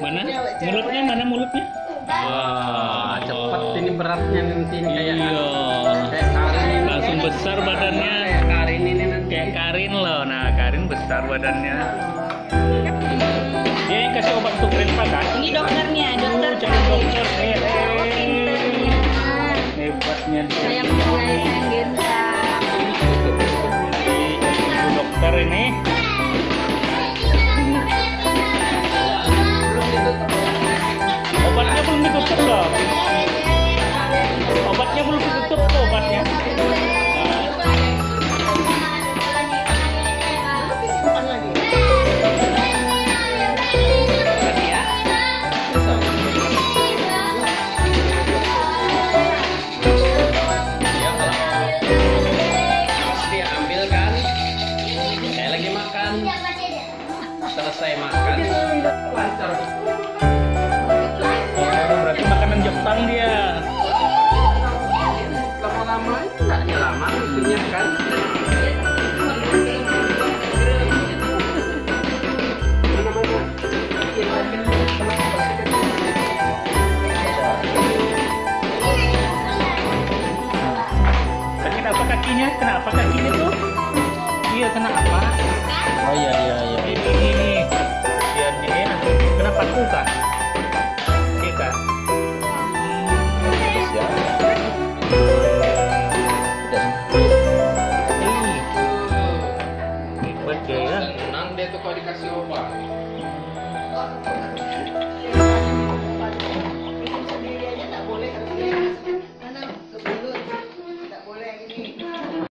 Mana? Mulutnya mana mulutnya? Wah, cepet ini beratnya nanti ini kayak Iya. Karin. Langsung besar badannya. Kayak Karin ini nanti. Kayak Karin loh. Nah, Karin besar badannya. Dia yang kasih obat untuk Reva kan? Ini dokternya, dokter Jadi dokter. Pinter nih. Hebatnya dia. Sayang guys, sayang Genta. Ibu dokter ini. Obatnya belum ditutup loh. Obatnya belum ditutup kok obatnya. Dia ambil kan. Saya lagi makan. Selesai makan. Lancar. Oh, berarti makanan Jepang dia. Lama-lama itu nggak lama itunya kan. Sakit apa kakinya? Kenapa kakinya tuh? Iya, kena apa?